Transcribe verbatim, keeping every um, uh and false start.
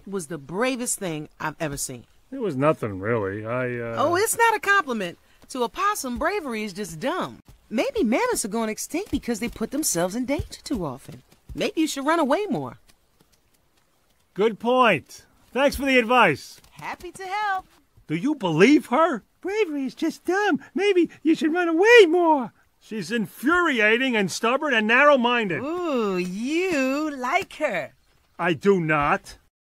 was the bravest thing I've ever seen. It was nothing, really. I, uh... Oh, it's not a compliment. To a possum, bravery is just dumb. Maybe mammoths are going extinct because they put themselves in danger too often. Maybe you should run away more. Good point. Thanks for the advice. Happy to help. Do you believe her? Bravery is just dumb. Maybe you should run away more. She's infuriating and stubborn and narrow-minded. Ooh, you like her. I do not.